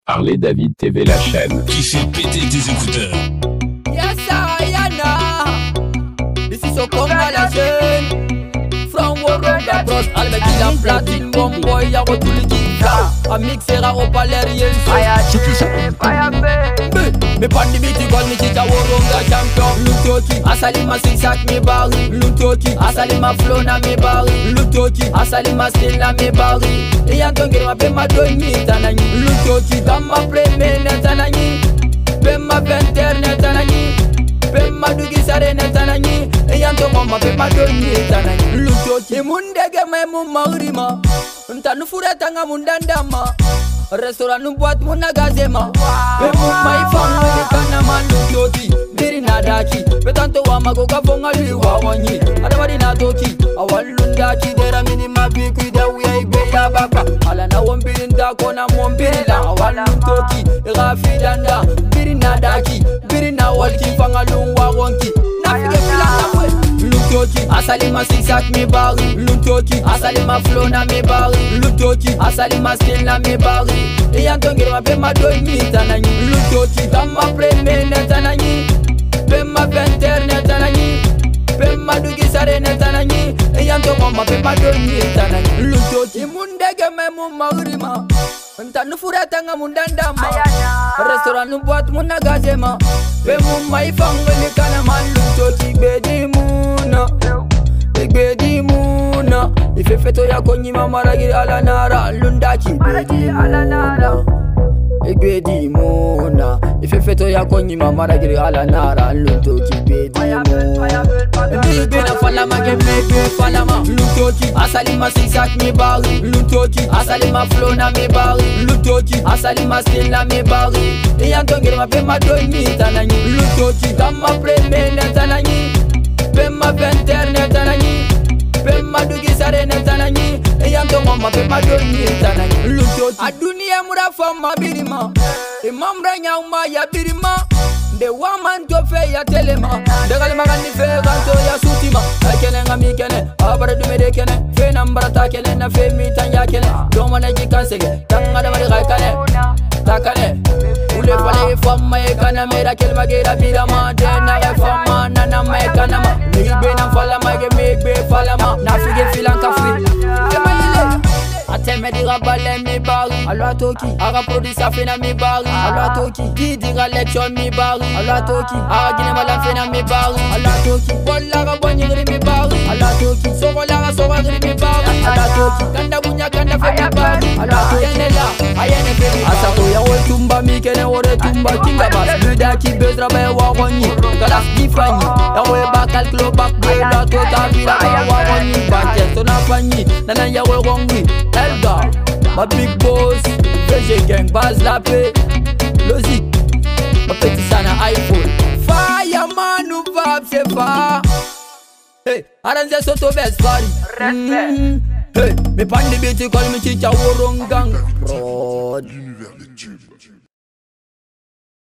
Harley David TV, la chaîne qui fait péter tes écouteurs. Yassa Yana, this is so combination. From Warunda Bros, Albert Kilam Platine, Bomb Boy, Yago Tulika. A mixera au palérien. Me pandi biti gol mi chicha Warunda champion. Lutoki, Asalima Sisak mi bari. Lutoki, Asalima flow na mi bari. Lutoki, Asalima still na mi bari. Iyantongi ma be ma doni tanani. Lutoki, Dama preme netanani. Be ma venter netanani. Be ma dugi sare netanani. Iyantongi ma be ma doni tanani. Lutoki, mundege me mu magrima. Ntanu fureta nga mundandama. Restaurant nu boîte muna gazema. Be mu mai family kana manduti. Biri nadaki. Be tanto wa magoga fonga liwa wanyi. Adamadi na toki. Awalundaki dera mini mabiku da we be ya baba. Ala na wombiri ndako na mombiri la. Awaluntoki. Rafi danda. Biri nadaki. Biri na walki fanga lungwa wonki. Nafike filanga we. Lutoki, Asalima Sisak mi bari. Lutoki, Asalima flow na mi bari. Lutoki, Asalima still na mi bari. Iyantongi ma be ma doni tanani. Lutoki, Dama preme netanani. Be ma venter netanani. Be ma dugi sare netanani. Iyantongi ma be ma doni tanani. Lutoki, mundege me mu magrima. Ntanu fureta nga mundandama. Restaurant nu boîte muna gazema. Be mu mai family kana man. Lutoki bedi muna. Bedi muna. Ife feto ya konyi mamaragi ala nara. Lundaki bedi muna. Bedi muna. Ife feto ya konyi mamaragi ala nara. Lutoki bedi muna. Bedi na falama ge mebe falama. Lutoki, Asalima Sisak mi bari. Lutoki, Asalima flow na mi bari. Lutoki, Asalima still na mi bari. Iyantongi ma be ma doni tanani. Lutoki, Dama preme netanani. Be ma venter netanani. Be ma dugi sare netanani. Iyantongi ma be ma doni tanani. Lutoki, adunia mura fama birima. Imam ranya uma ya birima. De woman to fe ya telema. De galma gani fe ganto ya sutima. Akele ngami kene, abara dumede kene. Fe nambara ta kele na fe mi tanya kele. Doma na jikansege, tanga da mari kane. Takane. Ule fale fama e kana mera kelma gera birama. Dena e fama nana me kana ma. Mibe na fala ma ge mebe fala ma. Na fige filanka free. Kema ile. Ateme di rabale mi bari. Alwa toki. Aga producer fe na mi bari. Alwa toki. Didi ga lecture mi bari. Alwa toki. Aga gine mala fe na mi bari. Alwa toki. Bolla ga bonyiri mi bari. Alwa toki. Sokola ga soga gri mi bari. Alwa toki. Kanda bunya kanda fe mi bari. Alwa toki. Yenela. Ayene fe mi bari. Asako ya wo tumba mi kene ore tumba kinga bas. Buda ki bezra be wa wonyi. Kala difani. Ya wo bakal klo bak be la tota vira wa wonyi. Baje so na fanyi. Nana ya wo wongi. Elga, ma big boss, VG gang, base la paix, logique, ma petit sana iPhone. Fireman ou Fab c'est pas. Hey, arrange soto best party. Hey, me pandi biti call me chicha worongang.